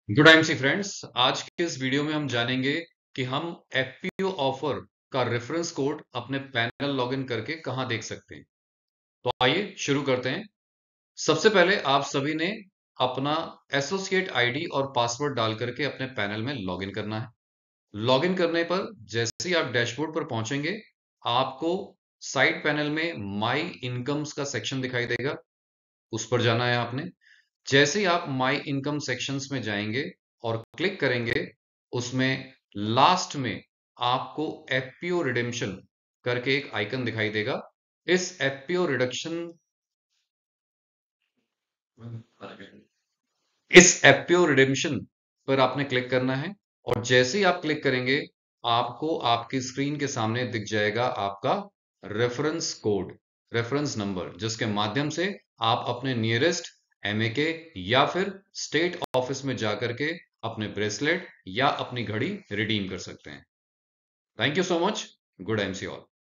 Good MC friends. आज के इस वीडियो में हम जानेंगे कि हम एफपीओ ऑफर का रेफरेंस कोड अपने पैनल लॉगिन करके कहां देख सकते हैं। तो आइए शुरू करते हैं। सबसे पहले आप सभी ने अपना एसोसिएट आईडी और पासवर्ड डाल करके अपने पैनल में लॉगिन करना है। लॉगिन करने पर जैसे ही आप डैशबोर्ड पर पहुंचेंगे, आपको साइड पैनल में माई इनकम्स का सेक्शन दिखाई देगा। उस पर जाना है आपने। जैसे ही आप माई इनकम सेक्शंस में जाएंगे और क्लिक करेंगे, उसमें लास्ट में आपको एफपीओ रिडेम्पशन करके एक आइकन दिखाई देगा। इस एफपीओ रिडक्शन इस एफपीओ रिडेम्पशन पर आपने क्लिक करना है और जैसे ही आप क्लिक करेंगे, आपको आपकी स्क्रीन के सामने दिख जाएगा आपका रेफरेंस कोड, रेफरेंस नंबर, जिसके माध्यम से आप अपने नियरेस्ट एमएके या फिर स्टेट ऑफिस में जाकर के अपने ब्रेसलेट या अपनी घड़ी रिडीम कर सकते हैं। Thank you so much. Good MC all.